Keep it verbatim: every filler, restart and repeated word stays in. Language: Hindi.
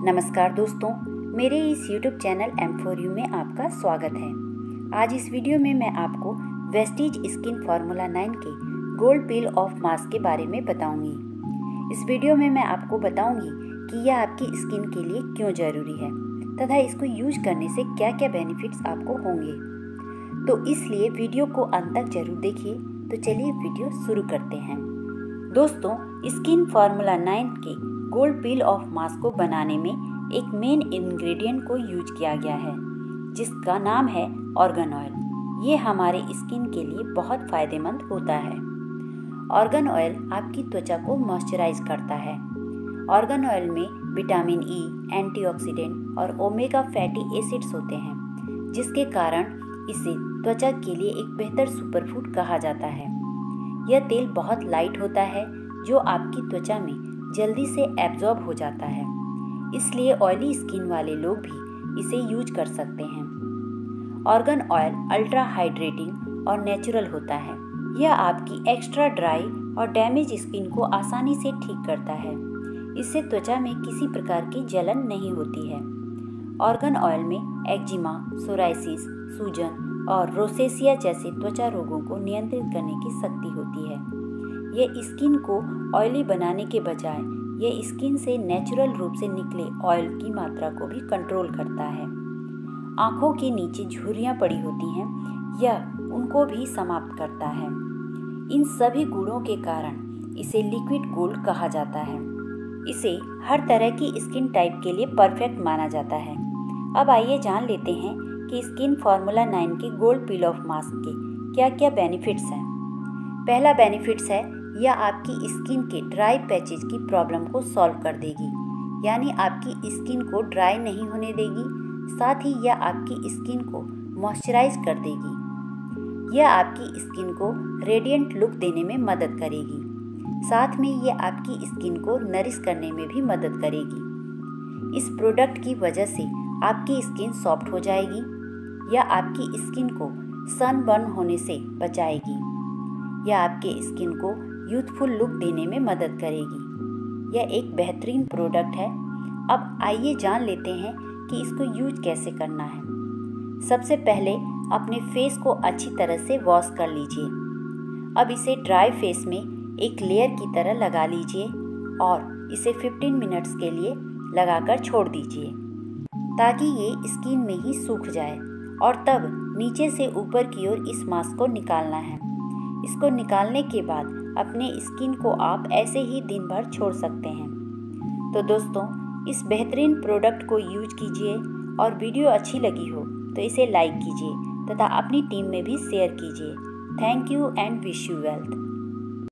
नमस्कार दोस्तों, मेरे इस YouTube channel M for you में आपका स्वागत है। आज इस वीडियो में मैं आपको वेस्टीज स्किन फार्मूला नाइन के गोल्ड पील ऑफ मास्क के बारे में बताऊंगी। इस वीडियो में मैं आपको बताऊंगी कि यह आपकी स्किन के लिए क्यों ज़रूरी है तथा इसको यूज करने से क्या क्या बेनिफिट्स आपको होंगे। तो इसलिए वीडियो को अंत तक जरूर देखिए। तो चलिए वीडियो शुरू करते हैं। दोस्तों, स्किन फार्मूला नाइन के गोल्ड पील ऑफ मास्क को बनाने में एक मेन इंग्रेडिएंट को यूज किया गया है जिसका नाम है ऑर्गन ऑयल। ये हमारे स्किन के लिए बहुत फायदेमंद होता है। ऑर्गन ऑयल आपकी त्वचा को मॉइस्चराइज करता है। ऑर्गन ऑयल में विटामिन ई, एंटीऑक्सीडेंट और ओमेगा फैटी एसिड्स होते हैं जिसके कारण इसे त्वचा के लिए एक बेहतर सुपरफूड कहा जाता है। यह तेल बहुत लाइट होता है जो आपकी त्वचा में जल्दी से एब्जॉर्ब हो जाता है, इसलिए ऑयली स्किन वाले लोग भी इसे यूज कर सकते हैं। ऑर्गन ऑयल अल्ट्रा हाइड्रेटिंग और नेचुरल होता है। यह आपकी एक्स्ट्रा ड्राई और डैमेज स्किन को आसानी से ठीक करता है। इससे त्वचा में किसी प्रकार की जलन नहीं होती है। ऑर्गन ऑयल में एक्जिमा, सोराइसिस, सूजन और रोसेसिया जैसे त्वचा रोगों को नियंत्रित करने की शक्ति होती है। यह स्किन को ऑयली बनाने के बजाय यह स्किन से नेचुरल रूप से निकले ऑयल की मात्रा को भी कंट्रोल करता है। आँखों के नीचे झुर्रियाँ पड़ी होती हैं, यह उनको भी समाप्त करता है। इन सभी गुणों के कारण इसे लिक्विड गोल्ड कहा जाता है। इसे हर तरह की स्किन टाइप के लिए परफेक्ट माना जाता है। अब आइए जान लेते हैं कि स्किन फार्मूला नाइन के गोल्ड पील ऑफ मास्क के क्या क्या बेनिफिट्स हैं। पहला बेनिफिट्स है, यह आपकी स्किन के ड्राई पैचेज की प्रॉब्लम को सॉल्व कर देगी, यानी आपकी स्किन को ड्राई नहीं होने देगी। साथ ही यह आपकी स्किन को मॉइस्चराइज कर देगी। यह आपकी स्किन को रेडिएंट लुक देने में मदद करेगी। साथ में यह आपकी स्किन को नरिश करने में भी मदद करेगी। इस प्रोडक्ट की वजह से आपकी स्किन सॉफ्ट हो जाएगी। यह आपकी स्किन को सनबर्न होने से बचाएगी। यह आपके स्किन को यूथफुल लुक देने में मदद करेगी। यह एक बेहतरीन प्रोडक्ट है। अब आइए जान लेते हैं कि इसको यूज कैसे करना है। सबसे पहले अपने फेस को अच्छी तरह से वॉश कर लीजिए। अब इसे ड्राई फेस में एक लेयर की तरह लगा लीजिए और इसे पंद्रह मिनट्स के लिए लगाकर छोड़ दीजिए ताकि ये स्किन में ही सूख जाए। और तब नीचे से ऊपर की ओर इस मास्क को निकालना है। इसको निकालने के बाद अपने स्किन को आप ऐसे ही दिन भर छोड़ सकते हैं। तो दोस्तों, इस बेहतरीन प्रोडक्ट को यूज कीजिए और वीडियो अच्छी लगी हो तो इसे लाइक कीजिए तथा अपनी टीम में भी शेयर कीजिए। Thank you and wish you wealth.